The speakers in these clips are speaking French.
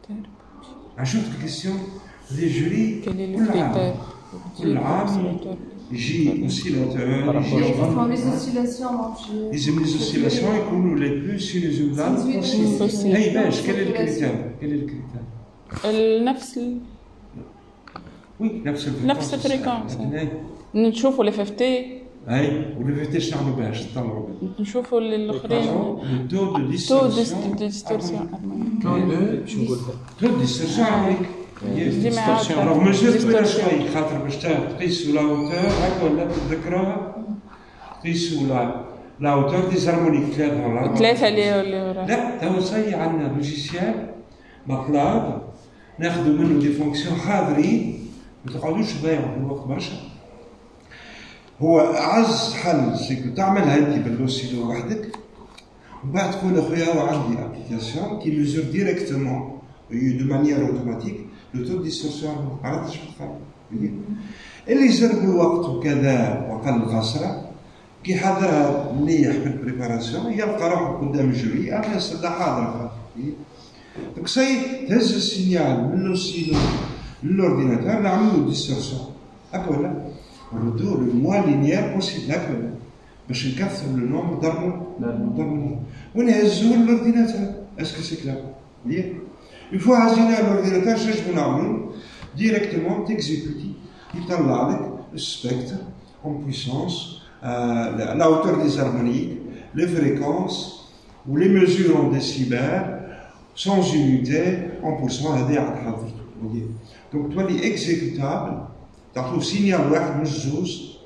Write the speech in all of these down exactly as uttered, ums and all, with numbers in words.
عشان الكيستيون دي جوري كل عام كل عام يجي اوسيلاتور يجي يجي لي اوسيلاسيون يكونوا لي بلو سينوزولار بوسيبل. اي باش كاين الكريتير كاين الكريتير نفس وي نفس نفس الفريكونس نشوفوا الاف اف تي. اي ولي اف تي شنو نعملوا باش نطلعوا نشوفوا الاخرين التو دو تو ديستورسيون ديستورسيون باش نقول تو ديستورسيون هذيك راه ماشي طويله شويه خاطر باش تقيسوا لا هوتور هكا ولا تذكروها تقيسوا لا لا هوتور دي زارمونيك ثلاثه ولا ثلاثه اللي لا تو صاي عندنا لوجيسيال مطلب ناخذوا منه دي فونكسيون حاضرين ما تقعدوش تضيعوا في الوقت برشا. هو اعز حل سيكو تعملها انت باللوسيلو وحدك ومن بعد تقول اخويا هو عندي ابليكاسيون كي ميزور ديريكتومون دو مانيير اوتوماتيك لو تو ديستورسيون. عرفت اش تخيل اللي يجرب الوقت وكذا وقل الغسره كي حضرها مليح في البريباراسيون يلقى روحه قدام الجوري انا صدق حاضر. دونك سي تهز السينيال من لوسيلو للاورديناتور نعملو ديستورسيون هكا ولا نردو لو موان لينيير بوسيبل هكا ولا باش نكثروا لو نومبر ضربوا ضربوا ونهزوه للاورديناتور. اسكو سي كلار مليح اون فوا هزينا للاورديناتور شنو نعملو ديريكتومون تيكزيكوتي يطلع لك السبكتر اون بويسونس لا هوتور دي زارمونيك لي فريكونس و لي ميزور اون ديسيبل sans unité en pourcent هذه عاد حضرتو. دونك تولي اكزيكوتابل تعطوه سينيال واحد مش زوز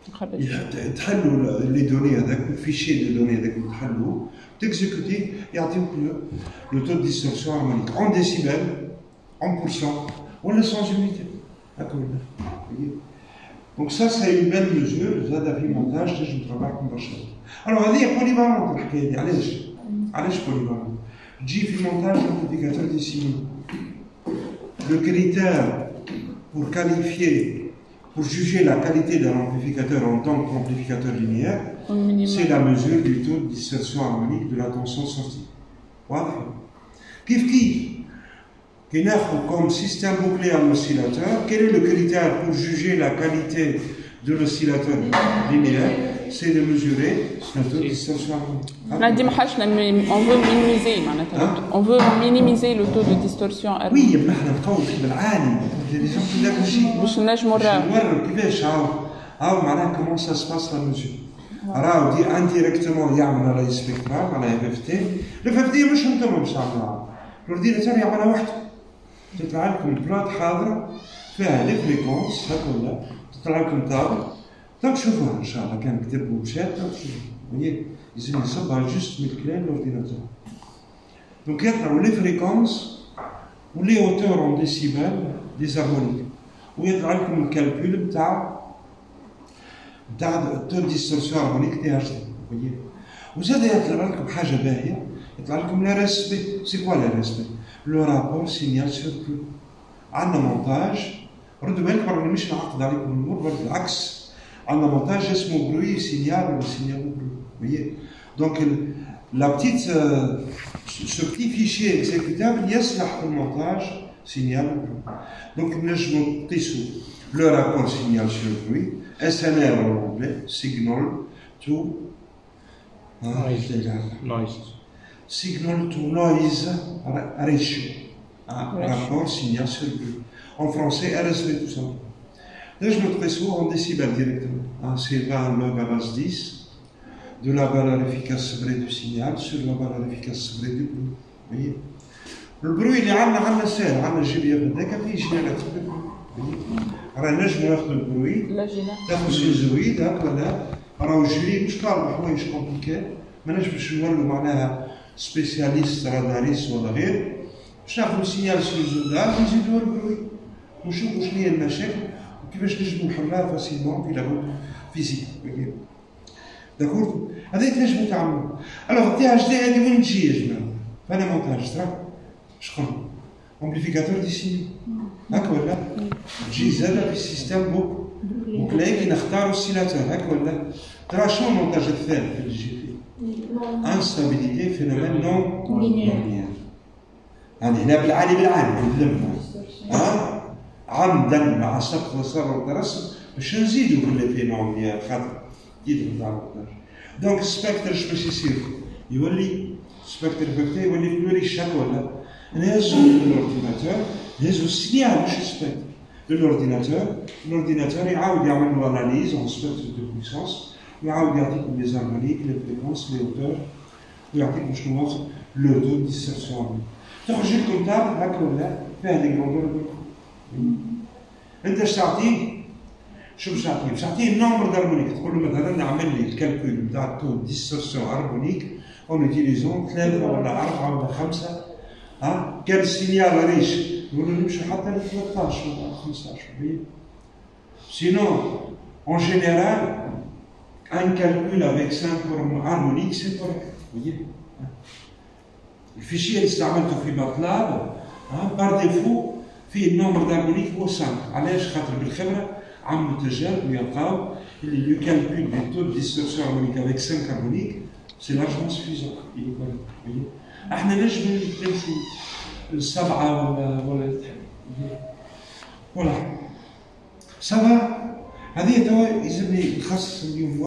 تحلوا لي دوني هذاك الفيشي دي دوني هذاك تحلوه تكزيكوتي يعطيوك لو تو ديستورسيون هارمونيك اون ديسيبل اون بورسون ولا سونز يونيتي هكا ولا. دونك سا سي اون بيل ميزور زاد في مونتاج تنجم تربحكم برشا. الوغ هذه بوليفالونت الحكايه دي. علاش علاش بوليفالونت؟ تجي في مونتاج لامبليفيكاتور ديسيمي le critère pour qualifier, pour juger la qualité d'un amplificateur en tant qu'amplificateur linéaire, c'est la mesure du taux de distorsion harmonique de la tension sortie. Voilà. Kif kif, qui n'a comme système bouclé à l'oscillateur, quel est le critère pour juger la qualité de l'oscillateur linéaire? C'est de mesurer le taux de distorsion harmonique. On veut minimiser, on veut minimiser le taux de distorsion harmonique. Oui, mais احنا نقول في بالعالم لي جون في داك الشيء باش نجموا نوريو كيفاش هاو هاو معناها كومون سا سباس لا ميزور. راهو دي انديريكتومون يعمل راي سبيكترال معناها اف اف تي. الاف اف تي مش انتم باش تعملوها، الاورديناتور يعملها وحده. تطلع لكم بلاط حاضره فيها لي فريكونس هكا ولا تطلع لكم تابل تو تشوفوها ان شاء الله. كان كتب ومشات تو تشوفوها. لازم يصبها جوست من الكلام الاورديناتور. دونك يطلعوا لي فريكونس و لي هوتور اون ديسيبل دي هارمونيك ويطلع لكم الكالكول نتاع نتاع التو ديستورسيون هارمونيك تي اتش دي. وزاد يطلع لكم حاجه باهيه، يطلع لكم لا ريسبي. سي كوا لا ريسبي؟ لو رابور سينيال سيركل. عندنا مونتاج ردوا بالكم راني مش نعقد عليكم الامور بل بالعكس. عندنا مونتاج اسمه بروي سينيال ولا سينيال بروي. voyez. Donc la petite, euh, ce petit fichier exécutable يصلح في المونتاج signal. Donc نجمو نقيسو le rapport signal sur bruit S N R en anglais, signal to noise, signal to noise ratio, rapport signal sur bruit. En français R S V tout simplement. نجمو نقيسو en décibels directement. C'est vingt log à base dix de la valeur efficace vraie du signal sur la valeur efficace vraie du bruit. Vous voyez? Le bruit اللي عندنا عندنا سهل، عندنا الجي هذاك فيه جينيراتور بالبروي. رانا نجمو ناخذ البروي ناخذ سيزويد هاك ولا راهو الجري مش طالب حوايج كومبليكي، ما نجمش نولوا معناها سبيسياليست راداريست ولا غير، باش ناخذ سينيال سيزويد ونزيدوه البروي ونشوفوا شنو هي المشاكل وكيفاش نجمو نحلها فاسيلمون في لا فيزيك. داكور هذا تنجمو تعملو. الوغ تي اش دي هادي وين تجي يا جماعه؟ فانا مونتاج ترى شكون؟ امبليفيكاتور ديسيني هاك ولا؟ تجي زاده في السيستم بوك بوكلاي كي نختارو السيلاتور هاك ولا؟ ترى شنو المونتاج الثالث اللي يجي فيه؟ انستابيليتي فينومين نون لينيير. يعني هنا بالعالي بالعالي نلمنا ها عمدا مع سبق وصر والرسم باش نزيدوا في الفينومينال خاطر يدخل نتاع الوقت. دونك السبكتر اش باش يصير؟ يولي سبكتر فيكتور يولي بلوري شاك ولا نهزو للاورديناتور نهزو السينيال مش السبكتر للاورديناتور. الاورديناتور يعاود يعمل له اناليز اون سبكتر دو بويسونس ويعاود يعطيكم لي زارمونيك لي فريكونس لي اوتور ويعطيكم شنو واخر لو دو ديسيرسيون. تخرج لكم تابل هكا ولا فيها لي كروندور. انت اش تعطيه؟ شو باش تعطيه؟ باش تعطيه النومبر دارمونيك. تقول له مثلا نعمل لي الكالكول نتاع التو ديسيرسيون هارمونيك اون اوتيليزون ثلاثه ولا اربعه ولا خمسه. ها كان السينيال ريش نقول له نمشي حتى ل ثلاثطاش ولا خمسطاش. سينون en général un calcul avec cinq harmoniques c'est correct. Vous voyez الفيشيه اللي استعملته في ماتلاب بار ديفو فيه النومبر دارمونيك هو خمسة. علاش؟ خاطر بالخبره عملوا تجارب ويلقاو اللي لو كالكول دي تو ديستورسيون هارمونيك افيك خمسة هارمونيك سي لارجمون سوفيزون. احنا نجم نمشوا السبعه ولا ولا فوالا سافا. هذه توا يلزمني نخصص اليوم